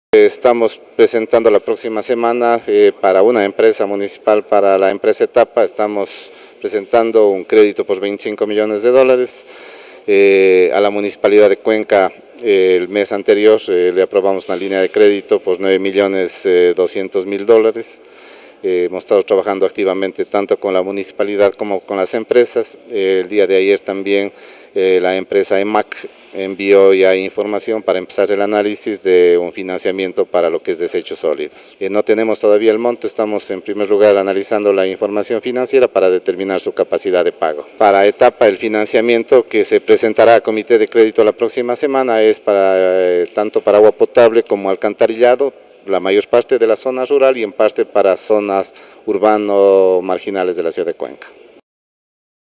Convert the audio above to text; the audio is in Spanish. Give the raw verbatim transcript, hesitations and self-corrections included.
Estamos presentando la próxima semana eh, para una empresa municipal, para la empresa Etapa, estamos presentando un crédito por veinticinco millones de dólares. Eh, a la Municipalidad de Cuenca eh, el mes anterior eh, le aprobamos una línea de crédito por nueve millones doscientos mil dólares. Eh, hemos estado trabajando activamente tanto con la municipalidad como con las empresas. Eh, el día de ayer también eh, la empresa EMAC envió ya información para empezar el análisis de un financiamiento para lo que es desechos sólidos. Eh, no tenemos todavía el monto, estamos en primer lugar analizando la información financiera para determinar su capacidad de pago. Para Etapa, el financiamiento que se presentará a Comité de Crédito la próxima semana es para eh, tanto para agua potable como alcantarillado, la mayor parte de la zona rural y en parte para zonas urbano marginales de la ciudad de Cuenca.